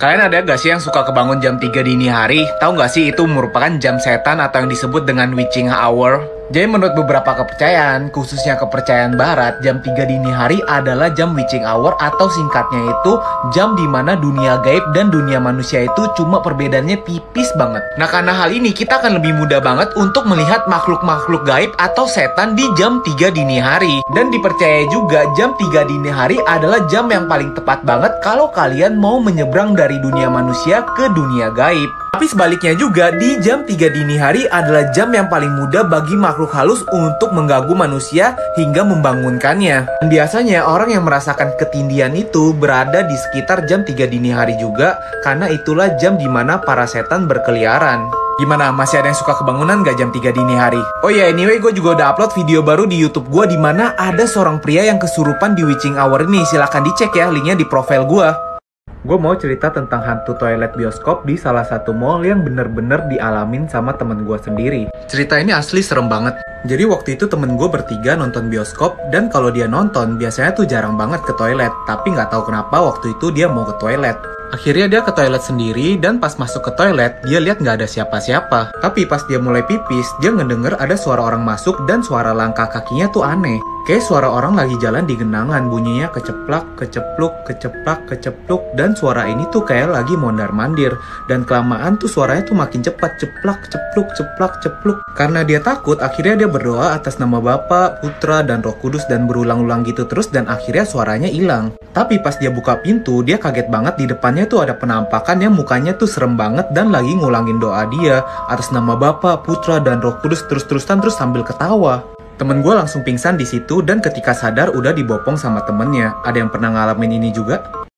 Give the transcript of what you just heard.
Kalian ada gak sih yang suka kebangun jam 3 dini hari? Tahu gak sih itu merupakan jam setan atau yang disebut dengan witching hour? Jadi menurut beberapa kepercayaan, khususnya kepercayaan barat, jam 3 dini hari adalah jam witching hour atau singkatnya itu jam dimana dunia gaib dan dunia manusia itu cuma perbedaannya tipis banget. Nah karena hal ini kita akan lebih mudah banget untuk melihat makhluk-makhluk gaib atau setan di jam 3 dini hari. Dan dipercaya juga jam 3 dini hari adalah jam yang paling tepat banget kalau kalian mau menyeberang dari dunia manusia ke dunia gaib. Tapi sebaliknya juga, di jam 3 dini hari adalah jam yang paling mudah bagi makhluk halus untuk mengganggu manusia hingga membangunkannya. Dan biasanya orang yang merasakan ketindihan itu berada di sekitar jam 3 dini hari juga, karena itulah jam dimana para setan berkeliaran. Gimana? Masih ada yang suka kebangunan gak jam 3 dini hari? Oh ya, anyway, gue juga udah upload video baru di YouTube gue dimana ada seorang pria yang kesurupan di witching hour ini. Silahkan dicek ya, linknya di profil gue. Gue mau cerita tentang hantu toilet bioskop di salah satu mall yang bener-bener dialamin sama temen gue sendiri. Cerita ini asli serem banget. Jadi waktu itu temen gue bertiga nonton bioskop, dan kalau dia nonton biasanya tuh jarang banget ke toilet. Tapi nggak tahu kenapa waktu itu dia mau ke toilet. Akhirnya dia ke toilet sendiri, dan pas masuk ke toilet, dia lihat nggak ada siapa-siapa. Tapi pas dia mulai pipis, dia ngedenger ada suara orang masuk dan suara langkah kakinya tuh aneh. Kayak suara orang lagi jalan di genangan, bunyinya keceplak, kecepluk, keceplak, kecepluk. Dan suara ini tuh kayak lagi mondar-mandir. Dan kelamaan tuh suaranya tuh makin cepat, ceplak, cepluk, ceplak, cepluk. Karena dia takut, akhirnya dia berdoa atas nama Bapa, Putra, dan Roh Kudus dan berulang-ulang gitu terus, dan akhirnya suaranya hilang. Tapi pas dia buka pintu, dia kaget banget di depannya tuh ada penampakan yang mukanya tuh serem banget dan lagi ngulangin doa dia atas nama Bapa, Putra, dan Roh Kudus terus-terusan terus sambil ketawa. Temen gue langsung pingsan di situ, dan ketika sadar udah dibopong sama temennya. Ada yang pernah ngalamin ini juga?